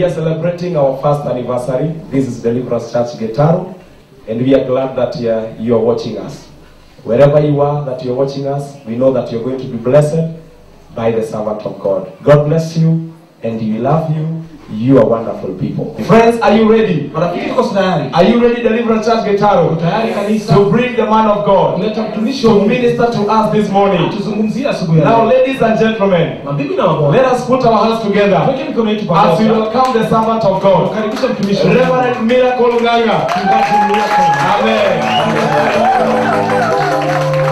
are celebrating our first anniversary. This is Deliverance Church Getaru, and we are glad that you are watching us. Wherever you are that you are watching us, we know that you're going to be blessed by the servant of God. God bless you, and we love you. You are wonderful people. Friends, are you ready? Are you ready, Deliverance Church Getaru, to bring the man of God to minister to us this morning? Now, ladies and gentlemen, let us put our hands together as we welcome the servant of God, Reverend Miracle Nganga. Amen.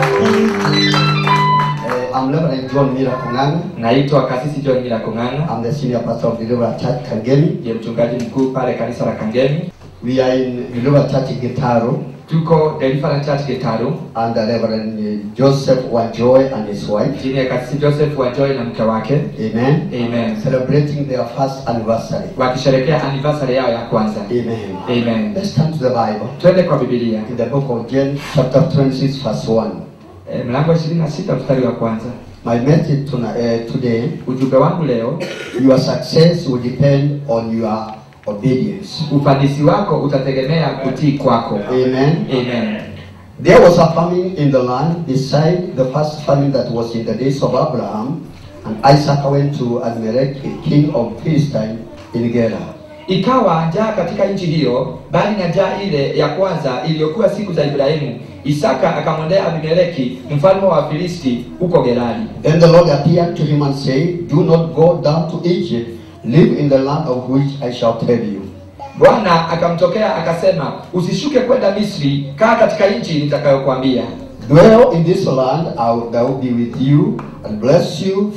I'm Reverend John Miracle Nganga. Naitwa Kasisi John Miracle Nganga. I'm the senior pastor of Deliverance Church Kangemi. Ndiye mchungaji mkuu pale kanisa la Kangemi. We are in Deliverance Church Getaru. Tuko Deliverance Church Getaru. And Reverend Joseph Wajoy and his wife. Chini ya Kasisi Joseph Wajoy na mke wake. Amen. Amen. Celebrating their first anniversary. Wakisherehekea anniversary yao ya kwanza. Amen. Amen. Let's turn to the Bible. Twende kwa Biblia. In the book of James chapter 26 verse 1. Mlango 26 mstari wa kwanza. My message today, ujumbe wangu leo, your success will depend on your obedience. Ufanisi wako utategemea kutii kwako. Amen. Amen. There was a famine in the land beside the first famine that was in the days of Abraham, and Isaac went to Abimelech, king of Philistine, in Gerar. Ikawa njaa katika nchi hiyo, bali na njaa ile ya kwanza iliyokuwa siku za Ibrahimu, Isaka akamwendea Abimeleki, mfalme wa Filisti, huko Gerari. Then the Lord appeared to him and said, do not go down to Egypt, live in the land of which I shall tell you. Bwana akamtokea akasema, usishuke kwenda Misri, kaa katika nchi nitakayokuambia. Dwell in this land, I will be with you and bless you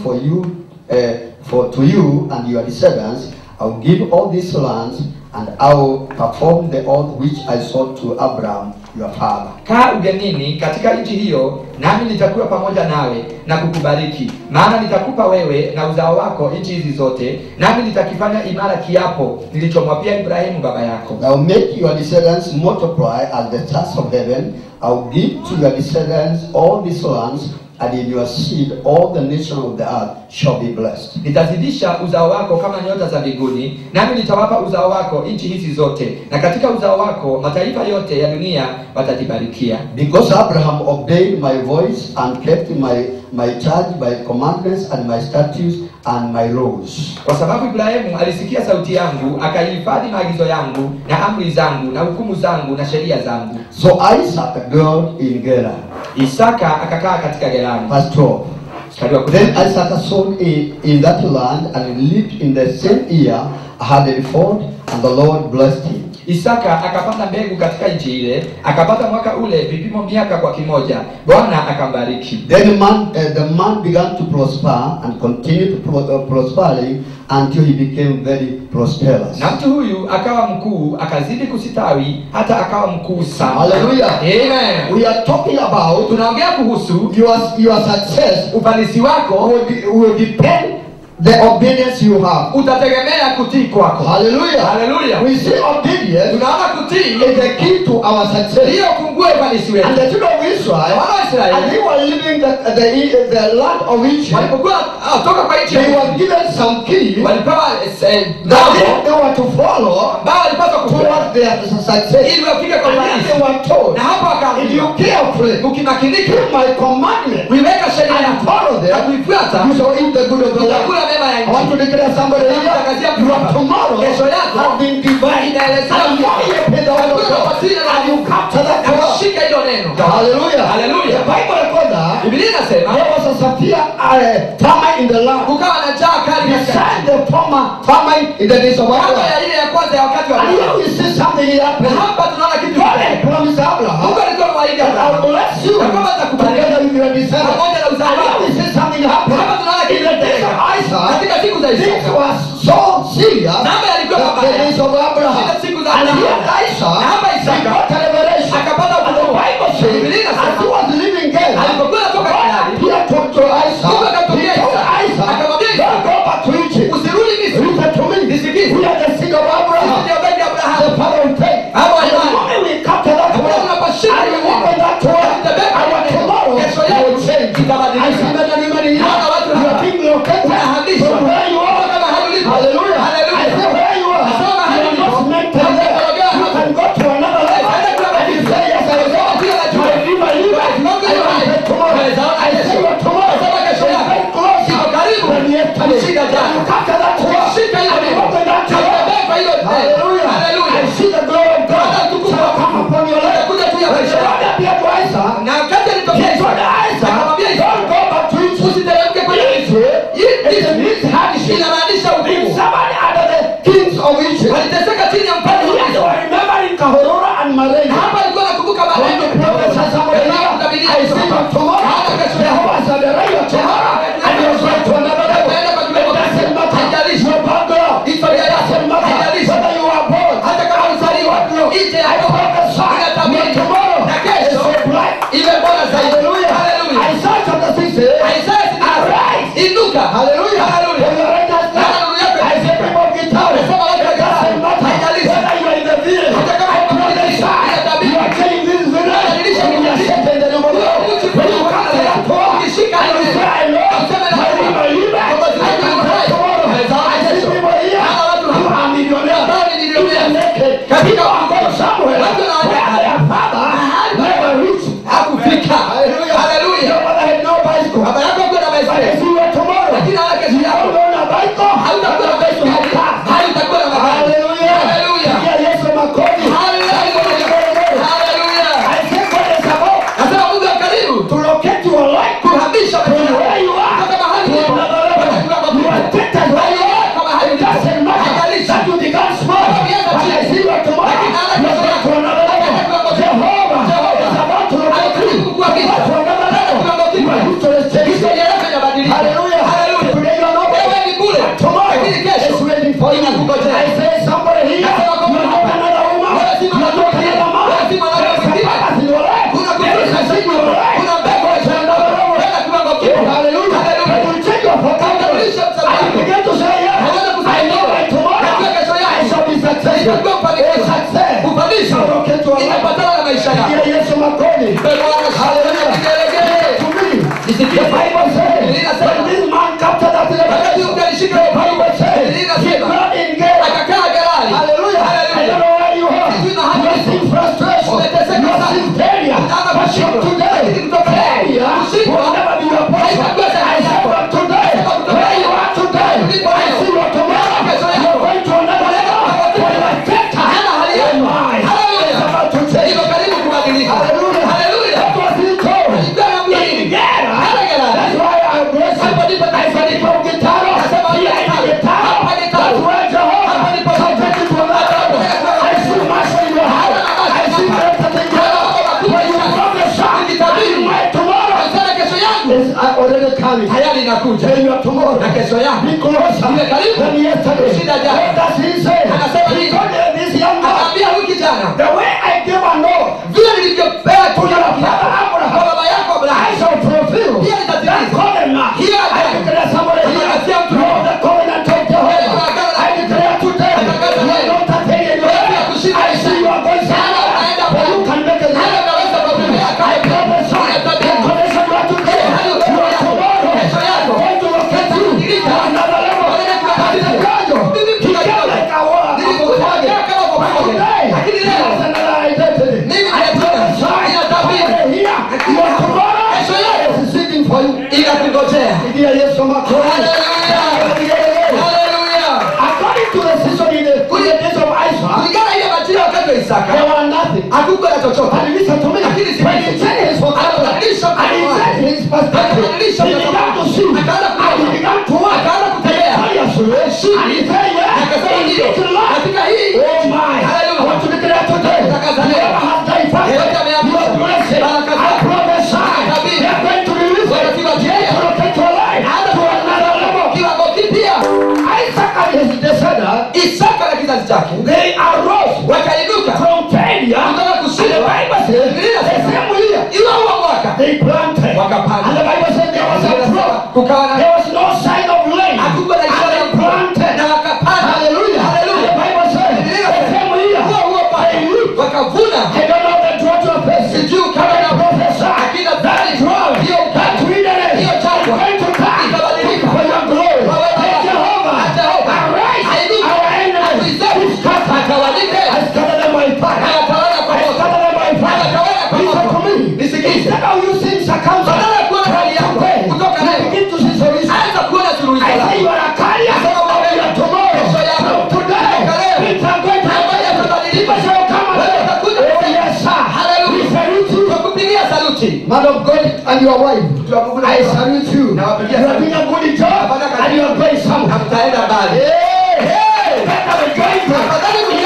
to you and your descendants. I will give all these lands, and I will perform the oath which I swore to Abraham your father. Kaa ugenini katika nchi hiyo, nami nitakuwa pamoja nawe na kukubariki. Maana nitakupa wewe na uzao wako nchi hizi zote, nami nitakifanya imara kiapo nilichomwapia Ibrahimu baba yako. I will make your descendants multiply as the stars of heaven. I will give to your descendants all these lands, and in your seed all the nations of the earth shall be blessed. Nitazidisha uzao wako kama nyota za mbinguni, nami nitawapa uzao wako nchi hizi zote, na katika uzao wako mataifa yote ya dunia watajibarikia. Because Abraham obeyed my voice and kept my charge, my commandments and my statutes and my laws. Kwa sababu Ibrahimu alisikia sauti yangu, akaihifadhi maagizo yangu na amri zangu na hukumu zangu na sheria zangu. So Isaac dwelt in Gerar. Isaka akakaa katika Gerari. Verse 12. Then Isaac sowed in that land and lived in the same year 100fold, and the Lord blessed him. Isaka akapanda mbegu katika nchi ile, akapata mwaka ule vipimo miaka kwa kimoja. Bwana akambariki. Then the man began to prosper and continued prospering until he became very prosperous. Na mtu huyu akawa mkuu, akazidi kusitawi hata akawa mkuu sana. Hallelujah. Amen. We are talking about, tunaongea kuhusu your success. Ufanisi wako will depend the obedience you have. Utategemea kutii kwako. Hallelujah. Hallelujah. We see obedience. Tunaona kutii is the key to our success. Ndio funguo ya ufanisi wetu. And the children of Israel, and they were living the land of Egypt. Walipokuwa toka kwa nchi, they were given some keys. Walipewa they were to follow. Bao walipaswa towards their success. Ili wafike kwa ufanisi. They were told. Na hapo akaambiwa, if you carefully ukimakinika, keep my commandment, kuiweka sheria and follow them, na kuifuata, you shall eat the good of the land. I want to declare somebody here, your tomorrow has been divided. And you capture that word. Hallelujah. Hallelujah. The Bible records that there was a severe famine in the land. Beside the former famine in the days of Abraham. And here we see something happening. God had promised Abraham that I will bless you together with your descendants. And here we see something happening. In the days of Isaac, things were so serious that the days of Abraham. And here Isaac, he got a revelation. And the Bible says, as he was living there, God appeared to Isaac. He told Isaac, don't go back to Egypt. Listen to me. We are the seed of Abraham, the father of faith. And the moment we capture that word, and we walk on that word, our tomorrow will change. I see many here, you are being located from where you are. Hallelujah. I say where you are. Hallelujah. Hallelujah. I see the glory of God shall come upon your life. Kuja juu ya maisha When God appeared to Isaac, na wakati he alitokea told Isaac, akamwambia don't go back to Egypt. usiteremke kwenye It means hardship. inamaanisha If ugumu. somebody under the kings of Egypt, Waliteseka chini ya mfalme wa yes, Misri. I remember in Kahorora and Marena. Hapa alikuwa anakumbuka baada When ya the prophet said somebody here, I see you tomorrow. Jehovah said, the rain of tomorrow, and you're going to another level. It doesn't matter. You're born girl. It doesn't matter whether you are born. hata kama uzaliwa nje ya I ndoa prophesy inatabiri that tomorrow na is kesho so bright. iwe bora zaidi. Hallelujah. Hallelujah. Isaiah chapter 6 says, Isaya arise. inuka. Hallelujah. Hallelujah. When you are right now, I say people of guitar. It doesn't matter whether you are in the village. I prophesy you are changing this village. When you are set in the name of God. When you come to that door, and you say, I Lord, my believer, I can pray tomorrow. I see people here who are millionaires. Even naked. People are going somewhere where their father never reached. Hakufika. Hallelujah. Hallelujah. Your mother had no bicycle. Baba yako alikuwa na But I baiskeli. see you tomorrow. Lakini hana kesho You yako. don't own a bicycle. Hautakuwa na You have baiskeli. cars. Hautakuwa na magari. Hallelujah. Hallelujah. Yeah, Yesu makofi. Hallelujah. Hallelujah. I say God is about Nasema Mungu wa karibu to locate your life kuhamisha from maisha where you are kutoka mahali to ulipo another level. You are tempted where you are. It doesn't matter that you began small. But I see you tomorrow. You are going to another level. Jehovah is about to locate you. To another level. You are used to the stage. historia yako inabadilika. Hallelujah. Hallelujah. Today you are not Wewe ni bure. tomorrow Lakini kesho is waiting for you. inakungojea. I say somebody here, you are not another woman. Wewe si You are not mwanamke. another man. Wewe si mwanamke There is a mwingine. purpose in your life. Kuna There is a seed in your life. kuna mbegu To another level. Wewe kiwango kipo. Hallelujah. Hallelujah. When you change your vocabulary, and you begin to say, yes, I know by tomorrow I shall be successful. A success shall locate your life. Inapatana na maisha yako. Dear Yesu makoni. Hallelujah. To me, the Bible says, when this man captured that Wakati revelation, ukalishika the Bible says, Biblia he inasema got engaged. akakaa Gerari. Hallelujah. I don't know where you are. Sijui You mahali are seeing frustration. Umeteseka You are sana. seeing failure. Unaanza But kushindwa. from today, Lakini kutoka leo, failure kushindwa will never be your portion. haitakuwa tena I say yako. from today, where you are today, I see you tomorrow. You are going to another level. For your faith, oh my, is about to change. Iko karibu kubadilika. Hallelujah. Hallelujah. That was his call. Alikuwa anaambiwa hivi. In Ghana. Hata Gerari. That's why I bless you. Hapo ndipo I said it from guitar. Nasema Here in guitar. guitar. Hapa guitar. That's where Jehovah Hapa ndipo shall take you to another level. I see muscle in your heart. I see greater thing going on. When you prophesy, my tomorrow Sana kesho yangu is already coming. tayari inakuja. Tell your tomorrow. Na kesho yangu Be closer Iwe karibu. than yesterday. Shida jana. What does he say? Anasema He nini? told this young man, akaambia huyu kijana, the way I gave a law vile nilivyopea to your father kwa Abraham, baba yako I Abrahamu, shall fulfill Pia nitatimiza. that covenant. Hiyo I agano. declare somebody here, Nimepatia mtu you are the covenant of Jehovah. I declare today, Natangaza you are leo. not attaining your Wewe life. kushinda I see you are going somewhere, Unaenda but you can make it. Hata unaweza kutumia I prophesy, the connection you are today, you are tomorrow, Kesho yako. going to locate you to another level. But the God, he came like a war, Nilikuja kama kwa but pamoja. today, Lakini he leo, has another identity. mimi I prophesy, ninatabiri. here, your tomorrow Kesho yako. is sitting for you. inakungojea. Dear Yesu makoni. Hallelujah. Hallelujah. According to the season in the days of Isaac, Kulingana ile majira wakati wa Isaka, there were nothing. hakukuwa na chochote. But listen to me. Lakini si When he changed his vocabulary and he changed his perspective, he began to see and he began to work. Akaanza kutembea. And he said, yeah, Akasema in ndio. this life, Katika hii, oh my, I want to declare today, whoever has died fasted, you are blessed. I prophesy, they are going to release it. Yes, to locate your life to another level. kiwango kipya. Isaac and his descendants, Isaka na kizazi chake they arose wakainuka from failure. kutoka And the kushindwa. Bible says, Biblia the inasema, same year, iwe huo mwaka they planted. wakapanda. And the Bible says there was a drought. Kukawa na There was no sign of rain. hakukuwa na ishara ya And they planted. na wakapanda. Hallelujah. And the Hallelujah. Bible says, Biblia the inasema, same year, huo huo they reaped. wakavuna. I don't know the drought you are facing. Sijui But kama I na prophesy, akina that drought, hiyo that wilderness, hiyo is jangwa going to come itabadilika. for your glory. Kwa wema Let wako. Jehovah Jehova arise. ainuke. Our enemies, Tuizetu. scatter. Atawanyike. I scatter them by fire. Anatawala kwa I moto. scatter them by fire. Anatawala kwa Listen moto. to me. Nisikize. Instead of using circumstances, Badala ya kuona hali yako, today, kutoka you leo, begin to see solution. Saluti. Man of God and your wife, I salute you. Na You wapigia are saluti. doing a good job and you are going Na somewhere. mtaenda mbali. Hey! Better be going for it. Afadhali kuingia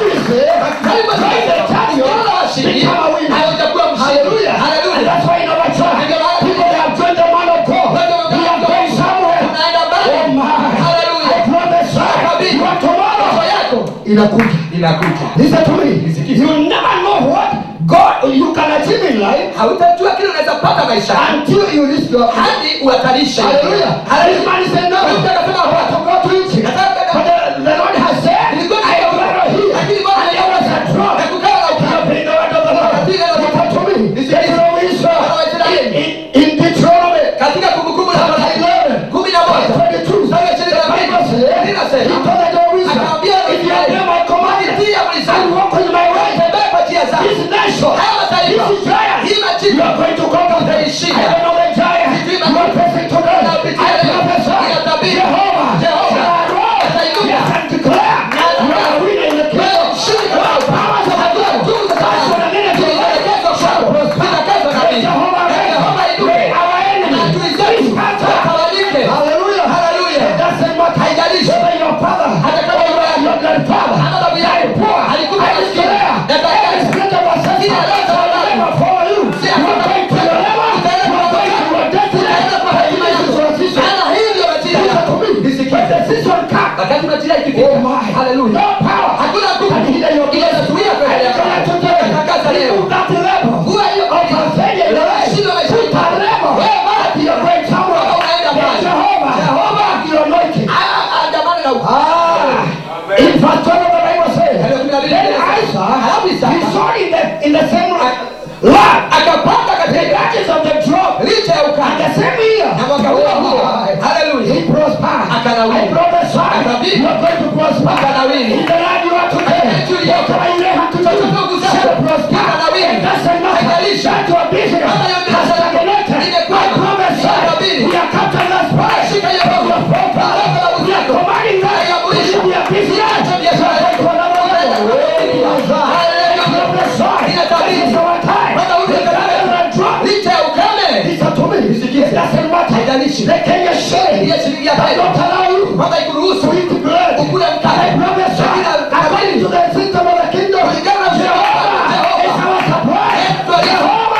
Hallelujah. And that's why in our church, people that have joined the man of God, we are going somewhere. Oh my. I prophesy, your tomorrow inakuja. Listen to me. You never know what God you can achieve in life hautajua kile unaweza pata maisha until you reach your hadi uhatarishe. Hallelujah. This man said no. I want to go to Egypt. But the Lord has said, I am right here. And there was a drop. In the word of the Lord. Listen to me. There is no Israel. In Deuteronomy. Katika Kumbukumbu la Torati 11 22. He told the Lord Israel, if you obey my command and walk in my way, this nation, this giant, you are going to conquer them. I don't know the giant. You are facing today. I prophesy, Jehovah, yes, and declare, you are winning the kingdom. Powers of God, that's what I mean to say. Jehovah, our enemy, hallelujah. It doesn't matter whether your father or your grandfather died poor. I declare, every spirit of assassin will never follow you. You are going to your level. You are going to your destiny. This is your season. Listen to me. When the season comes, oh my, hallelujah. No power can hinder your blessing. I declare today, remove that level of failure in your life. Put that level that you are going somewhere. Jehovah, the anointing. In verse 12 of the Bible says, then Isaac, he saw in the same land, the branches of the drop, and the same year, he prospered. I prophesy, you are going to prosper in the land you are today. Whatever you have to do, shall prosper. It doesn't matter that your business has stagnated. I prophesy, we are capturing that price. We are commanding that it should be a business. They can get shame. They don't allow you to eat bread. I prophesy, according to the system of the kingdom, Jehovah is our supply. Jehovah,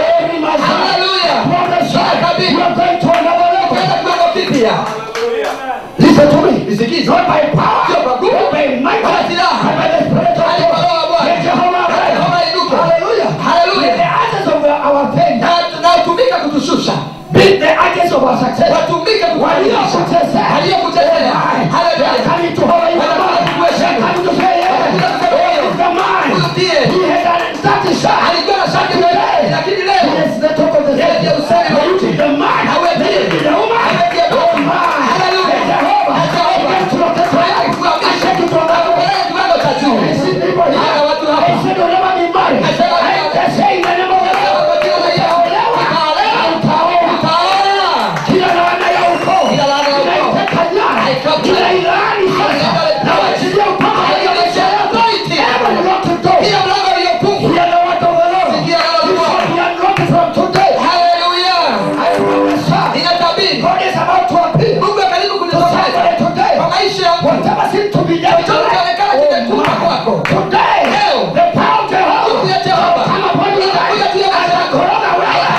prophesy, you are going to another level. Listen to me. Not by power, not by might, but by the Spirit of God. Let Jehovah rise. Hallelujah. The answers of our faith. Beat the agents of our success. Waliokuchezea. They are coming to hold you. They are coming to say, yeah, it's the man. He had a satisfied. Today, he is the top of the stage. The man. The woman. Oh my. Jehovah. Get to the life. I said to I see people here. I said you'll never be married. I say in the name of the Lord. Whatever seems to be there today, the power of Jehovah come upon you guys as a coronavirus.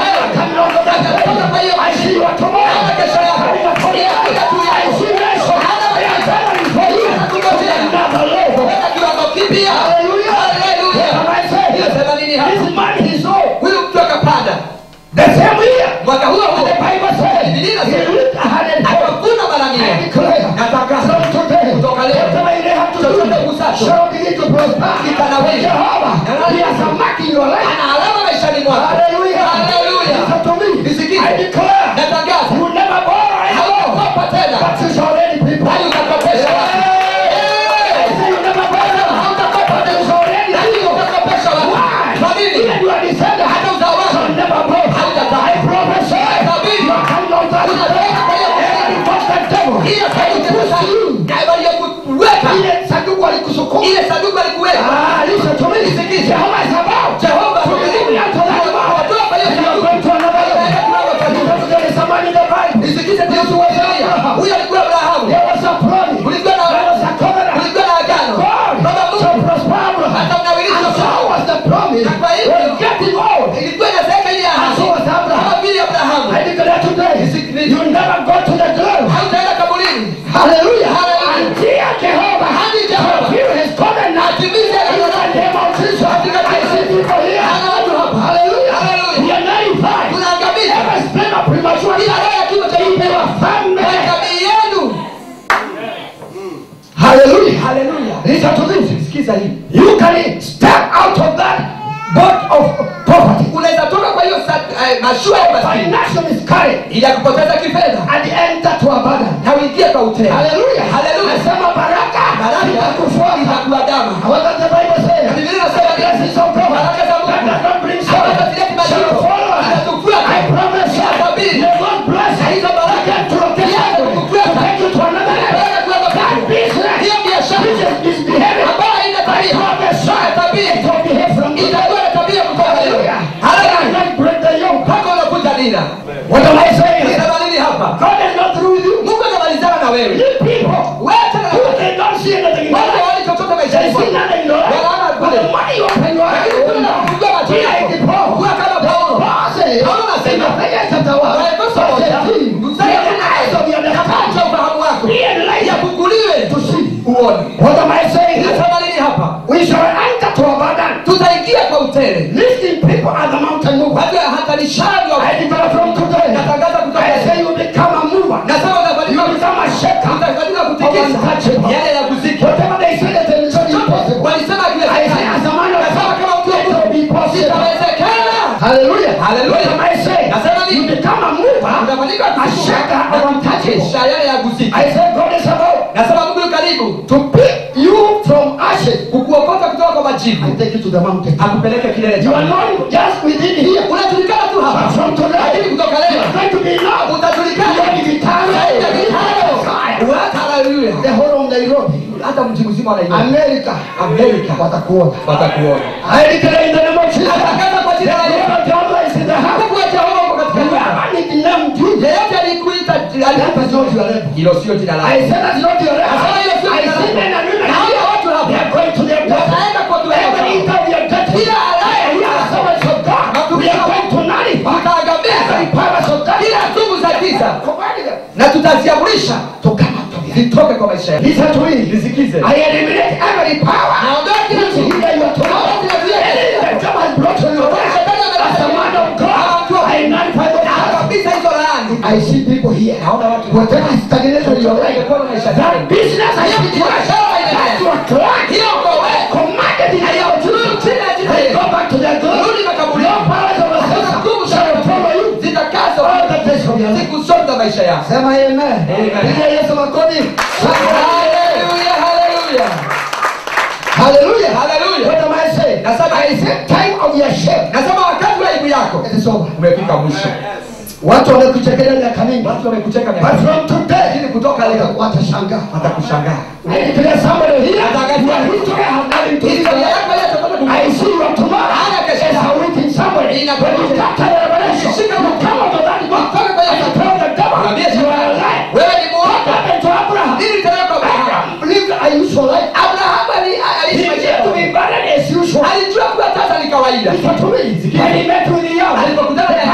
I see you tomorrow. I see nation. I am telling for you. Another level. Hallelujah. This man is old. The same year. The Bible says he lived 100 I declare from today, whatever you have to do, shall begin to prosper. Jehovah, he has a mark in your life. Hallelujah. Listen to me. I declare, you will never borrow anymore, but you shall lend people. I say you never borrow, but you shall lend people. Why? Even you are descendant, shall never borrow. I prophesy, you are coming out of the devil. Ile sanduku alikusukuma. Listen to me. Jehovah is about to bring you out of that. sikiliza hii. You can step out of that boat of poverty. Unaweza toka kwa hiyo mashua ya maskini. Financial miscarriage. Ili ya kupoteza kifedha. And enter to abundance. Na uingie kwa utele. Hallelujah. Hallelujah. Nasema baraka. Baraka itakufuata. Itakuandama. What does the Bible say? Biblia inasema blessings of God. baraka za Mungu. That does not bring sorrow. Shall follow us. I promise you. May God bless you. Get to location. To take you to another level. That business. Hiyo biashara. Is behaving. Ambayo haina tabia. I promise you. Tabia. It will behave from today. Itakuwa na tabia kutoka leo. Hallelujah. Break the yoke. Mpaka unakuja dina. What am I saying? Ninasema nini hapa? God is not through with you. Mungu anamalizana na wewe. You people. Wewe tena Who they don't see anything in wale life. wale chochote They maishani see mwako. nothing in your life. Wanaona But the kule. money you open your eyes. Lakini kuna kufungua macho Be yako. like the Paul. Kuwa kama Paulo. Paul says, Paulo anasema, in Ephesians chapter 1, Waefeso moja. see the eyes of your Kapata understanding. ufahamu wako. Be enlightened Yafunguliwe to see. uone. What am I saying? Ninasema nini hapa? We shall enter to abundance. Tutaingia kwa utele. Listen, people at the mountain move. Watu hatarishaji wa I declare from today. natangaza kutoka I say you become a mover. nasema utafanyika You become a shaker. utafanyika kutikisa yale ya kuziki. Whatever they say that is not impossible. Walisema I say as a man of nasema kama mtu wa it will be possible. itawezekana. Hallelujah. Hallelujah. What am I saying? Nasema You nini? become a mover. Utafanyika A shaker of untouchable. yale ya kuziki. I say God is about Nasema Mungu yu karibu to pick you from ashes. kukuokota kutoka kwa majivu. I take you to the mountain. Akupeleke kilele You cha are not just within here. unajulikana tu But hapa. from today, Lakini kutoka you leo are going to be enough. utajulikana. You are vitalo. Hallelujah. The whole of Nairobi, Hata mji mzima wa Nairobi. America, watakuona. Watakuona. I declare in the name of Jesus. Atangaza kwa jina la Yesu. Jehovah is in the house. Mungu wa Jehova uko katika nyumba. Whoever nicknamed you, Yeyote alikuita that is not your level. hilo sio jina lako. I said that's not your level. Nasema hilo sio I jina see men lako. and women Na hao here. watu hapa They are going to their death. wataenda kwa Every tuelewa. interview you are getting. Kila alaya We are servants of God. We are going to nullify Tutaangamiza every powers of God. kila nguvu za giza Command them na tutaziamrisha to come out of here. zitoke kwa maisha yako. Listen to me. Nisikize. I eliminate every power. Naondoa kila Which nguvu. hinder you are talking about. Anything that God has brought on your life. As a man of God, I nullify those powers. Kabisa hizo laani. I see people here. Naona watu Whatever is stagnated in your life, that business I see crash. That's your crash. hiyo kwa wewe. Commanded in the name of Jesus. They go back to their glory. Rudi makaburi. No powers of the shall follow you. Zitakazo All the days of your life. siku zote za maisha yako. Sema amen. Pigia Yesu makofi. Hallelujah, hallelujah. Hallelujah. Hallelujah. What am I saying? Nasema I say time of your shame. nasema wakati wa aibu yako It is over. umefika mwisho. Watu wamekuchekelea miaka mingi. Watu wamekucheka But miaka from today, lakini kutoka leo watashangaa. watakushangaa. I declare somebody here, your history has nothing to do with Historia your yako ile tutakwenda I see you tomorrow. Hana kesho. As a waiting somebody. When you capture the revelation, you come out of that book. And you tell the devil, you are alive. wewe ni What muoga. happened to Abraham? Nini tena kwa Abraham? Abraham lived a usual life. Abraham He aliishi maisha had to be buried as usual. alijua kuwa sasa ni kawaida. Listen to me. When he met with Yahweh, Alipokutana na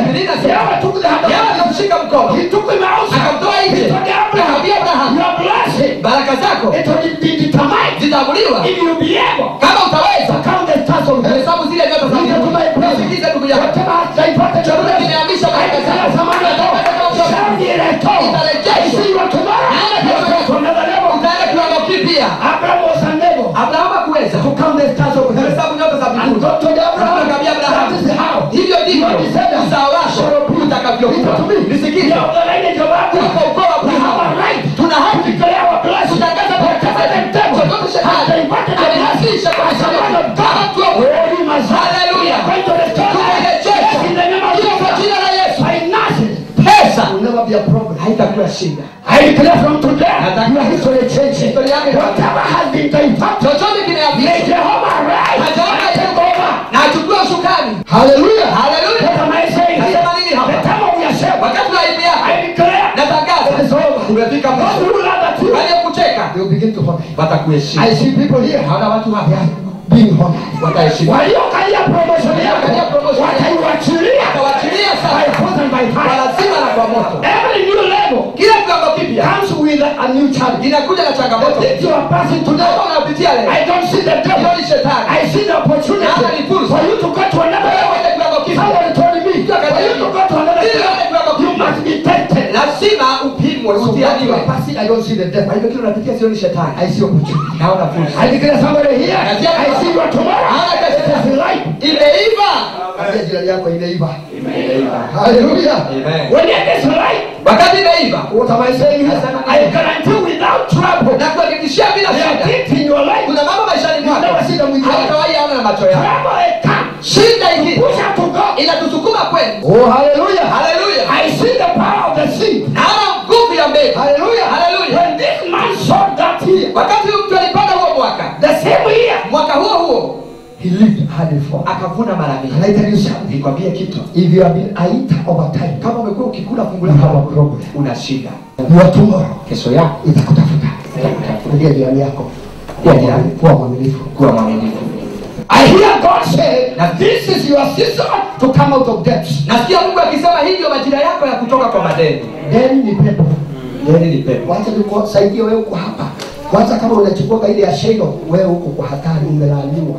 Yahweh took the hand of Yeye akamshika mkono. He took him out. Akamtoa He nje. told Abraham, Akamwambia Abraham, your blessing, baraka zako it will be determined zitamuliwa if you be able kama utaweza count the stars of heaven. hesabu zile nyota za Listen to my mbinguni. brother. Sikiza ndugu yangu. Whatever has diverted your Chochote blessing, kimehamisha I baraka declare zako. some other door. Shall be restored. I see you tomorrow. You are going to another level. Utaenda kiwango kipya. Abraham was unable Abrahamu hakuweza to count the stars of heaven. kuhesabu nyota za And mbinguni. God told Abraham, Akamwambia Abrahamu, that is how. hivyo ndivyo Your descendants uzao wako shall be. utakavyokuwa. Listen to me. Nisikize. You are the lineage of Abraham. Tuko ukoo wa We have a Abrahamu. right Tuna to haki declare our blessing. kutangaza baraka Whatever the devil Chochote has shetani diverted the amehasisha kwa blessing, as a sababu man of God, oh, we must Hallelujah. going to restore Tumerejesha. Yes, in the name of Hiyo kwa jina la Yesu. finances Pesa will never be a problem. haitakuwa shida. I declare from today, Nataka- your history changes. Historia yako itakuwa. Whatever has been diverted, Chochote may kimehamishwa Jehovah rise na Jehova and take over. na achukue usukani. Hallelujah. Hallelujah. What am I saying? Nasema nini hapa? The time of your shame, Wakati wa aibu yako I declare, natangaza it is over. umefika Those mwisho. who laugh at you, Waliokucheka they will begin to honor you. watakuheshimu. I see people here, Haona watu hapa being honored. wataheshimu. Waliokalia promotion yako, Waliokalia promotion yako. wataiwachilia Watawachilia by sasa force and by kwa fire. lazima na kwa moto. Every new level Kila kiwango kipya comes with a new challenge. inakuja na The changamoto. things you are passing today, Kama unapitia leo, I don't see the hiyo devil. ni shetani. I see the opportunity Naona ni fursa. for you to go to another Wewe level. uende kiwango kipya. Somebody told me, for you to go to another Ili uende kiwango level, you kipya. must be tested. lazima upimwe, So what you utianiwe. are passing, I don't see the devil. Kwa hivyo kile unapitia sio ni shetani. I see opportunity. Naona fursa. I declare somebody here. I see your tomorrow. It is light. Imeiva. Ambia jirani yako imeiva. Imeiva. Hallelujah. Amen. When it is light, Wakati imeiva. what am I saying here? I guarantee without trouble. Na kuhakikishia bila There are shida. things in your life. Kuna mambo maishani mwako. Never see them with your eyes. Hautawahi yaona na macho yako. Trouble it comes. Shida hii Push out to God. inatusukuma kwenu. Oh, hallelujah. Hallelujah. I see the power of the seed. Naona nguvu ya mbegu. Hallelujah. Hallelujah. When this man saw that year, Wakati huyu mtu alipanda huo mwaka, the same year, mwaka huo huo he lived hard for. akavuna mara Can mbili. I tell you something? Nikwambie kitu, If you have been a eater over time, kama umekuwa ukikula fungu you have a lako problem. una shida. Your tomorrow Kesho yako itakutafuta. Ndio jirani yako. Kuwa mwaminifu. kuwa mwaminifu. I hear God say that this is your season to come out of debt. Nasikia Mungu akisema hivyo majira yako ya kutoka kwa madeni. Deni ni pepo. Deni ni pepo. Wacha nikusaidie wewe uko hapa. Kwanza kama unachukua ile ya Shelo, wewe uko kwa hatari, umelaaniwa.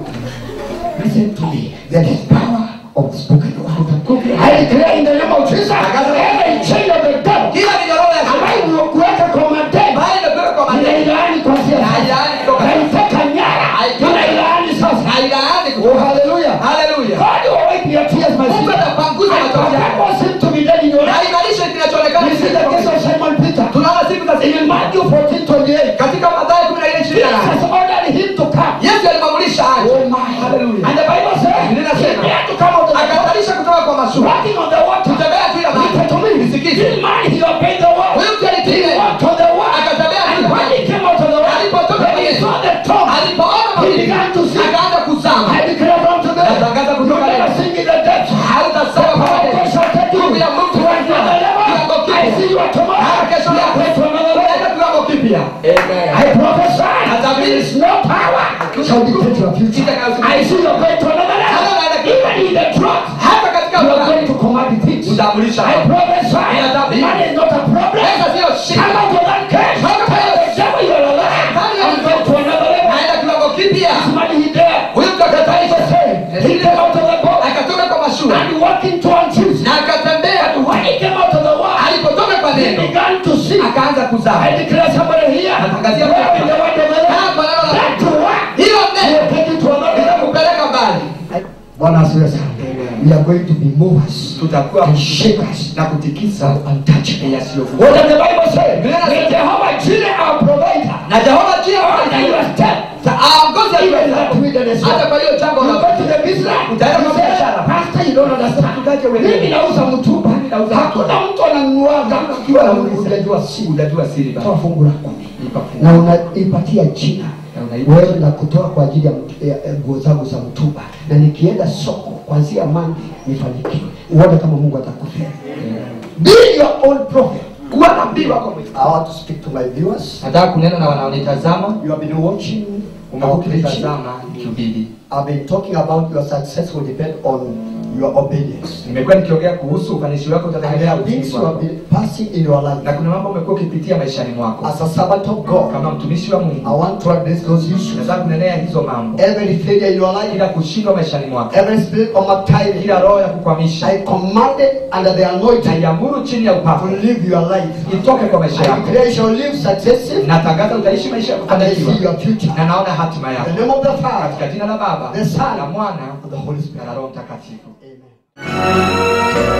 Listen to me. There is power of spoken word. I declare in the name of Jesus, every chain of the devil, Kila minyororo ya ambayo shetani umekuweka kwa madeni, bali imepelekwa kwa madeni. inailaani kuanzia Na sasa. ilaani kutoka Na iteka nyara, inailaani sasa. Na ilaani Oh, kutoka. hallelujah. Hallelujah. God will wipe your tears, my Mungu sister. atapanguza And machozi yako. what seem to be dead in your Na life. imarishe kinachoonekana. You see the case of Simon Peter. Tunaona siku za In Matthew 14:28, katika Mathayo 14:28. Jesus ordered him to come. Yesu alimwamrisha aje. Oh my. Hallelujah. And the Bible says, Biblia inasema, he had to come out of the water, akatarisha kutoka kwa mashua. walking on the water. Kutembea juu ya Listen to maji. me. Nisikize. This man, he obeyed the word. Huyu mtu He alitii neno. walked on the water. Akatembea juu And ya when maji. he came out of the water, Alipotoka when he kwenye- saw the tongue, Alipoona he mawimbi, began to sing. akaanza kuzama. I declare unto them, Natangaza you kutoka never leo. sing in the depths. Hautasema The power of God shall take you Nguvu ya Mungu to another level. kiwango I kipya. see you tomorrow. Hata kesho You are yako. going to another level. Unaenda kiwango kipya. Amen. I prophesy Natabiri. there is no power shall dictate your future. I see you going to another level. Even in the drought, Hata katika you are ukame, going to command it. utaamrisha. I prophesy Natabiri. money is not a problem. Pesa sio Come shida. out of that case. Toka kwa hiyo Tell the devil you're alive. And go to another level. Naenda kiwango kipya. This money he there. Huyu mtu The Bible akataisha. says he came out of the boat Akatoka kwa mashua and walking to Antioch. na akatembea. When he came out of the water, Alipotoka kwa he neno began to sing. akaanza kuzama. I declare somebody here. Natangazia Where is the word of the Lord? Hapa neno la That to work. hilo He neno will take you to another level. litakupeleka mbali. Bwana asifiwe sana. We are going to be movers Tutakuwa and shakers na kutikisa untouchable. yasiyovunjika. What does the Bible say? Biblia inasema- May Jehovah Jireh our provider. Na Jehova njia Order your step. aongoze Even that wilderness. hata kwa hiyo jambo You la go to the business. Utaenda kwa You say, biashara. Pastor, you don't understand. Mchungaji wewe. Mimi nauza mtumba. nauza Hakuna mtu ananunuaga. Ukiwa na Unajua si. unajua siri Toa baba. fungu la 10. Nipa fungu. Na unaipatia jina. Na unaipa. Wewe na kutoa kwa ajili ya nguo zangu za mtumba. Na nikienda soko kuanzia Monday nifanikiwe. Uone kama Mungu atakufia. Be your own prophet. Kuwa nabii wako mwenyewe. I want to speak to my viewers. Nataka kunena na wanaonitazama. You have been watching Umekuwa our preaching. ukitazama nikihubiri. I've been talking about your success will depend on your obedience. Nimekuwa nikiongea kuhusu ufanisi wako And there utategemea are things utiifu you have wako. been passing in your life. Na kuna mambo umekuwa ukipitia maishani mwako. As a servant of God, Kama mtumishi wa I Mungu, want to address those issues. nataka kunenea hizo mambo. Every failure in your life, Kila kushindwa maishani mwako, every spirit of mortality, kila roho ya kukwamisha, I commanded under the anointing naiamuru chini ya upako to live your life. itoke kwa maisha I yako. declare you shall live successive Natangaza utaishi maisha ya and I kufanikiwa, see your future. na naona hatima In yako the name of the Father, katika jina la Baba the Son, na Mwana and the Holy Spirit. na Roho Mtakatifu. Amen.